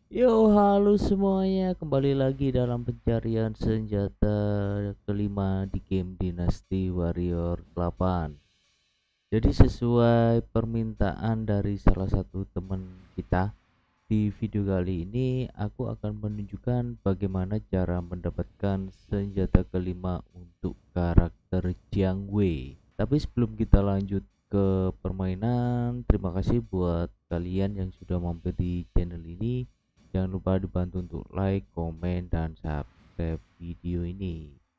Yo, halo semuanya, kembali lagi dalam pencarian senjata kelima di game Dynasty Warrior 8. Jadi sesuai permintaan dari salah satu teman kita, di video kali ini aku akan menunjukkan bagaimana cara mendapatkan senjata kelima untuk karakter Jiang Wei. Tapi sebelum kita lanjut ke permainan, terima kasih buat kalian yang sudah mampir di channel ini. Jangan lupa dibantu untuk like, komen, dan subscribe video ini.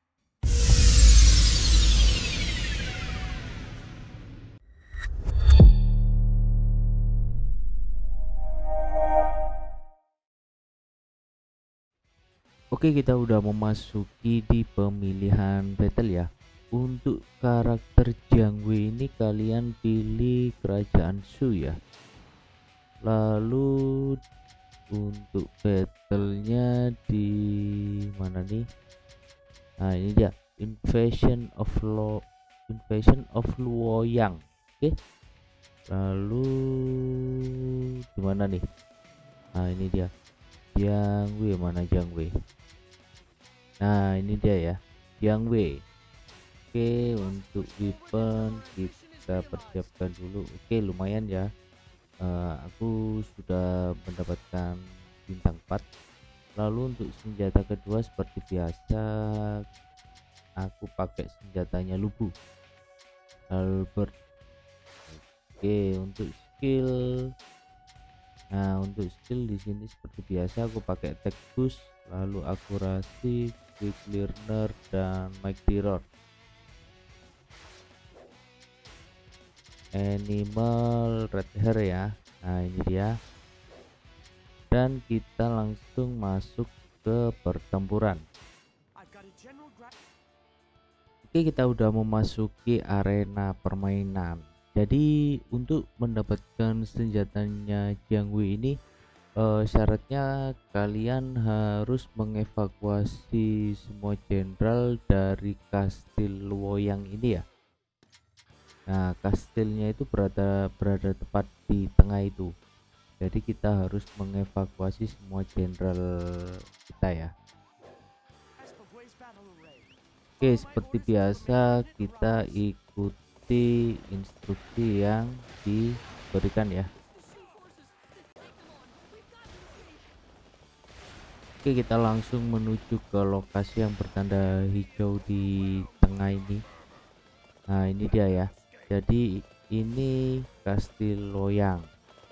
Oke, kita udah memasuki di pemilihan battle ya. Untuk karakter Jiang Wei ini kalian pilih kerajaan Shu ya. Lalu untuk battlenya di mana nih? Nah, ini dia, Invasion of Luoyang. Oke. Lalu di mana nih? Nah, ini dia. Jiang Wei, mana Jiang Wei? Nah, ini dia ya. Jiang Wei. Oke, untuk weapon kita persiapkan dulu. Oke, lumayan ya. Aku sudah mendapatkan bintang 4. Lalu untuk senjata kedua seperti biasa aku pakai senjatanya Lubu Albert. Oke, untuk skill, nah untuk skill di sini seperti biasa aku pakai attack boost, lalu akurasi, quick learner, dan mic terror. Animal red hair ya. Nah, ini dia. Dan kita langsung masuk ke pertempuran. Oke, kita udah memasuki arena permainan. Jadi untuk mendapatkan senjatanya Jiang Wei ini, syaratnya kalian harus mengevakuasi semua jenderal dari kastil Luoyang ini ya. Nah, kastilnya itu berada tepat di tengah itu. Jadi kita harus mengevakuasi semua jenderal kita ya. Oke, seperti biasa kita ikuti instruksi yang diberikan ya. Oke, kita langsung menuju ke lokasi yang bertanda hijau di tengah ini. Nah, ini dia ya. Jadi ini Kastil Loyang.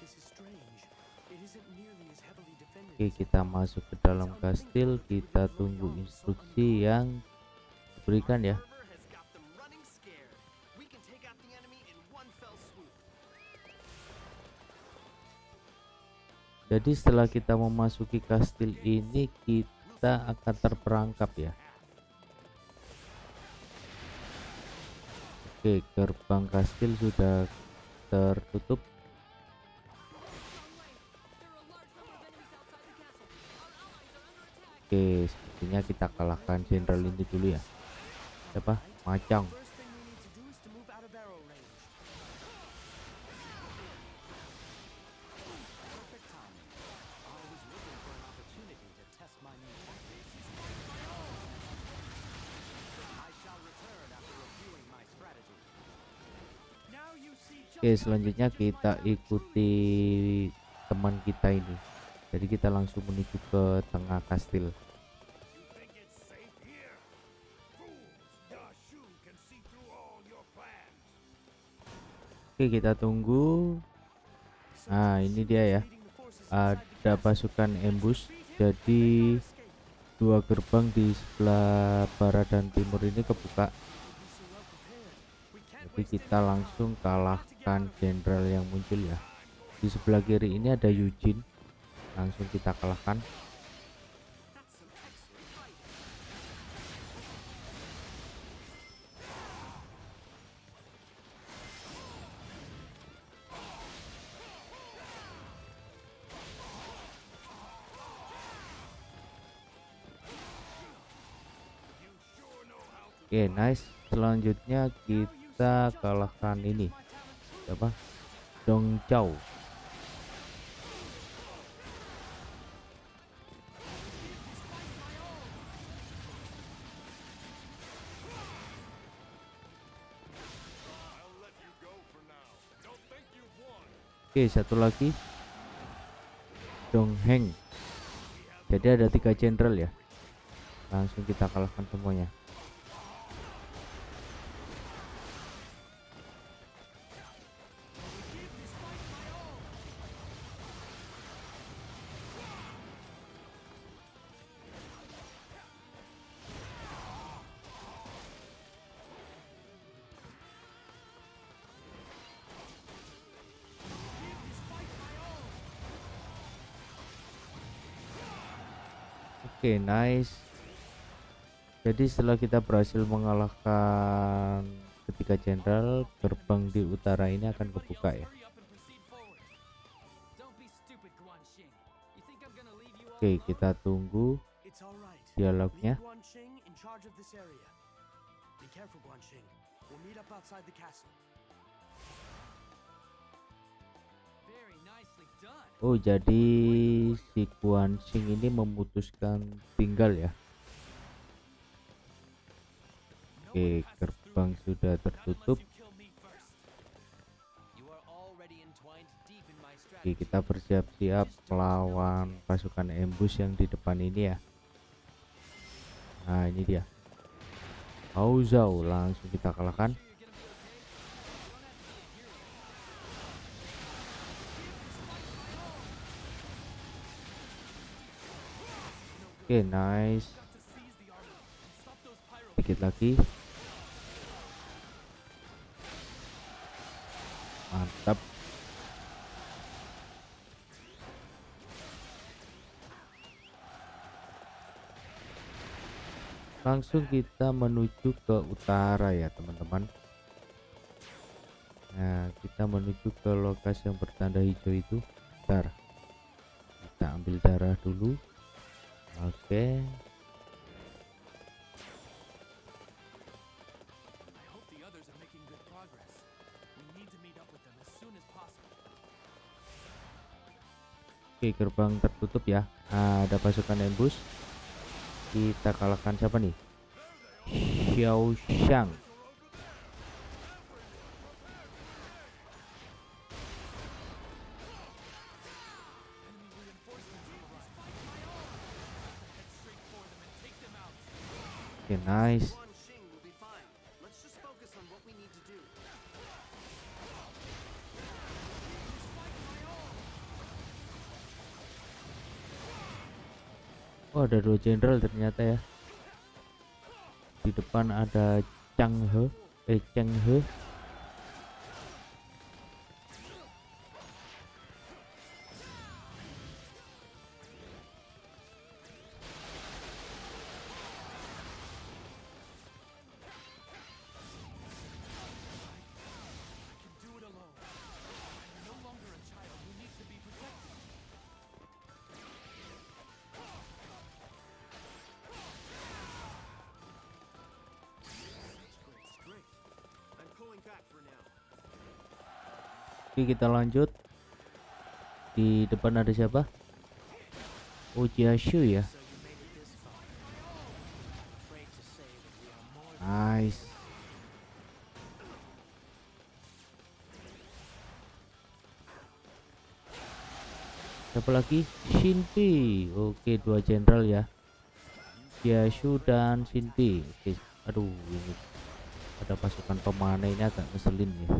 Oke, kita masuk ke dalam kastil, kita tunggu instruksi yang diberikan ya. Jadi setelah kita memasuki kastil ini, kita akan terperangkap ya. Oke, gerbang kastil sudah tertutup. Oke, sepertinya kita kalahkan jenderal ini dulu ya. Siapa? Macang. Oke, selanjutnya kita ikuti teman kita ini. Jadi kita langsung menuju ke tengah kastil. Oke, kita tunggu. Nah, ini dia ya. Ada pasukan ambush. Jadi dua gerbang di sebelah barat dan timur ini kebuka. Jadi kita langsung kalahkan jenderal yang muncul ya. Di sebelah kiri ini ada Eugene, langsung kita kalahkan. Oke, nice. Selanjutnya kita kalahkan ini, siapa? Dong Chow. Oke, satu lagi Dong Heng. Jadi ada 3 jenderal ya. Langsung kita kalahkan semuanya. Oke, nice. Jadi setelah kita berhasil mengalahkan ketiga jenderal, gerbang di utara ini akan kebuka ya. Oke, kita tunggu dialognya. Oh, jadi si Guan Xing ini memutuskan tinggal ya. Oke, gerbang sudah tertutup. Oke, kita bersiap-siap melawan pasukan ambush yang di depan ini ya. Nah, ini dia. Hao Zhao, langsung kita kalahkan. Oke, nice. Sedikit lagi. Mantap. Langsung kita menuju ke utara ya teman-teman. Nah, kita menuju ke lokasi yang bertanda hijau itu. Bentar, kita ambil darah dulu. Oke. Oke, gerbang tertutup ya. Nah, ada pasukan ambush. Kita kalahkan siapa nih? Xiao Shang. Oke, nice. Oh, ada 2 jenderal ternyata ya. Di depan ada Cheng He. Oke, kita lanjut. Di depan ada siapa? Oh, Jiashu ya. Nice. Siapa lagi? Shinpi. Oke, 2 jenderal ya. Jiashu dan Shinpi. Oke. Aduh, ini ada pasukan pemanah ini agak ngeselin ya.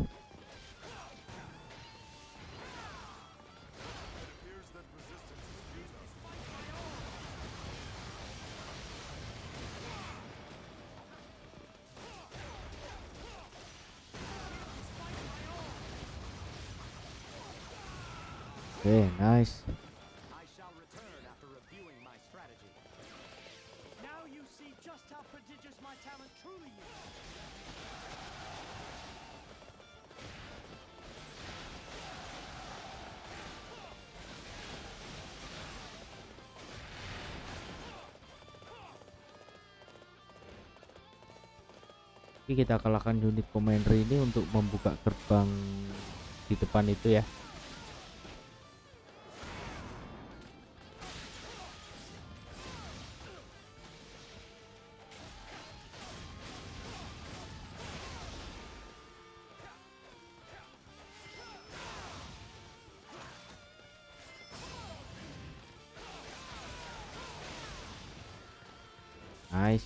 Oke, nice. Oke, kita kalahkan unit commander ini untuk membuka gerbang di depan itu ya. Nice.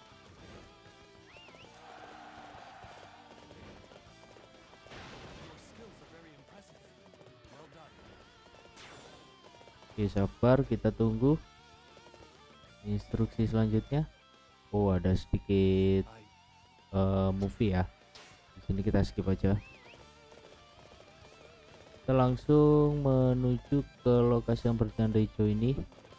Oke, sabar, kita tunggu instruksi selanjutnya. Oh, ada sedikit movie ya. Di sini kita skip aja. Kita langsung menuju ke lokasi yang bertanda hijau ini.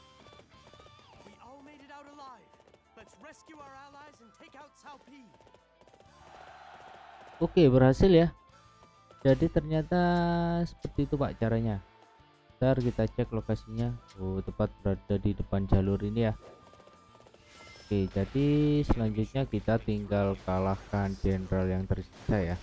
Oke, berhasil ya. Jadi ternyata seperti itu Pak caranya. Ntar kita cek lokasinya. Oh, tepat berada di depan jalur ini ya. Oke, jadi selanjutnya kita tinggal kalahkan jenderal yang tersisa ya.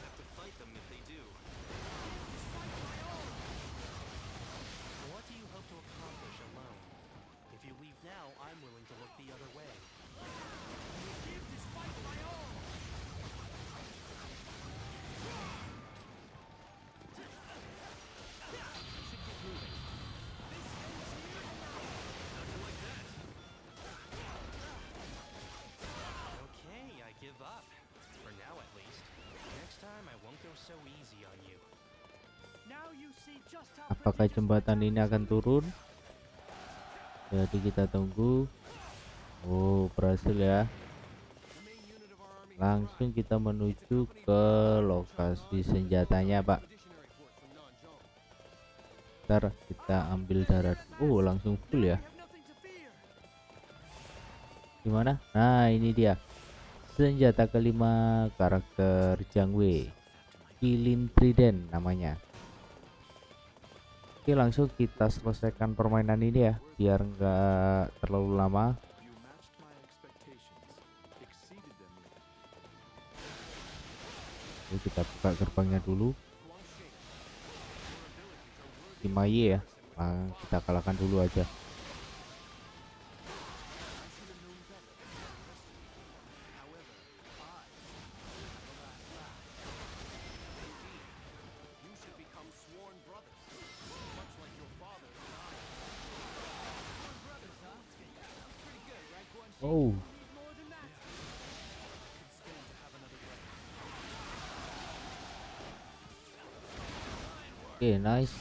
Apakah jembatan ini akan turun? Jadi kita tunggu. Oh, berhasil ya. Langsung kita menuju ke lokasi senjatanya Pak. Ntar kita ambil darat. Oh, langsung full ya. Gimana? Nah, ini dia senjata kelima karakter Jiang Wei, Kilin Trident namanya. Oke, langsung kita selesaikan permainan ini ya, biar nggak terlalu lama. Oke, kita buka gerbangnya dulu. Kimaye ya, kita kalahkan dulu aja. Oh, oke, nice.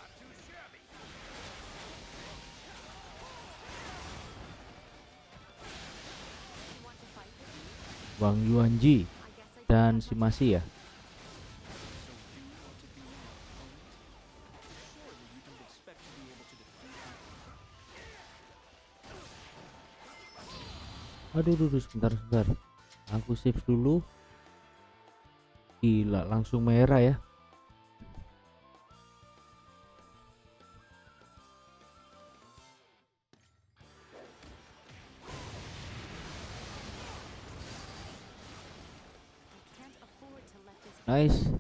Wang Yuanji dan Shimashi ya. Aduh, sebentar. Aku save dulu. Gila, langsung merah ya. Nice.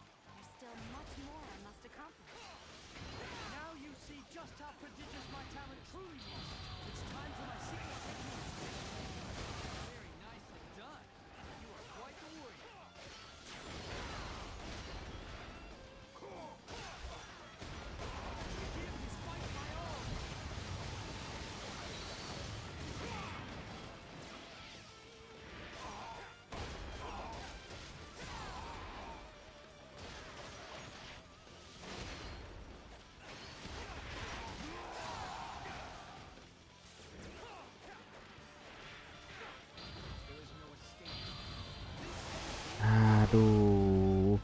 Aduh.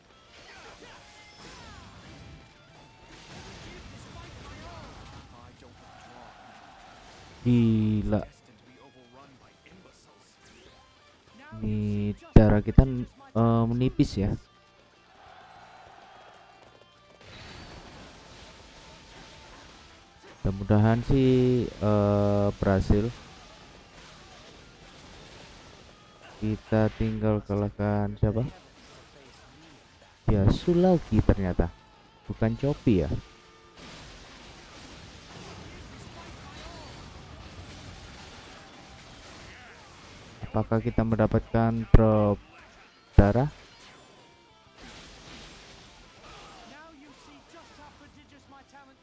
Gila. Ini darah kita menipis ya. Mudah-mudahan sih berhasil. Kita tinggal kalahkan siapa? Yasuo lagi ternyata, bukan Choppy ya. Apakah kita mendapatkan drop darah?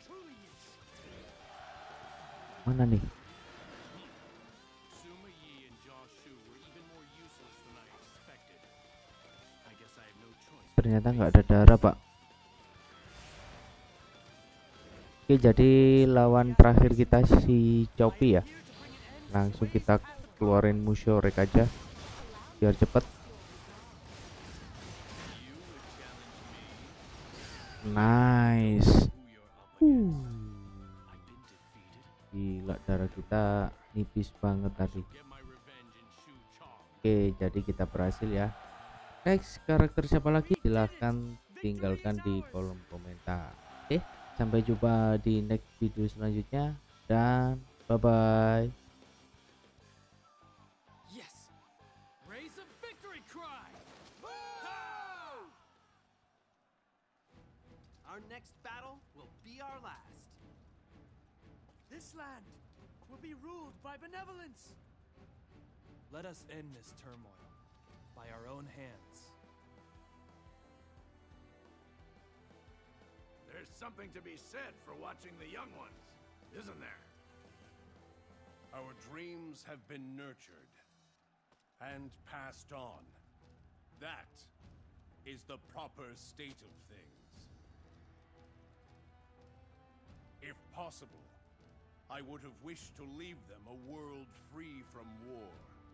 Mana nih? ternyata nggak ada darah, Pak. Oke, jadi lawan terakhir kita si Choppy ya. Langsung kita keluarin Mushorek aja biar cepet. Nice. Gila, darah kita nipis banget tadi. Oke, jadi kita berhasil ya. Next, karakter siapa lagi? Silahkan tinggalkan di kolom komentar. Oke, sampai jumpa di next video selanjutnya dan bye bye. Yes! Raise a victory cry! Our next battle will be our last. This land will be ruled by benevolence. Let us end this turmoil by our own hands. There's something to be said for watching the young ones, isn't there? Our dreams have been nurtured and passed on. That is the proper state of things. If possible, I would have wished to leave them a world free from war.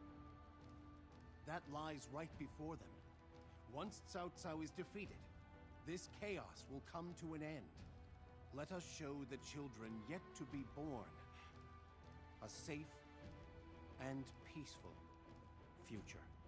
That lies right before them. Once Cao Cao is defeated, this chaos will come to an end. Let us show the children yet to be born a safe and peaceful future.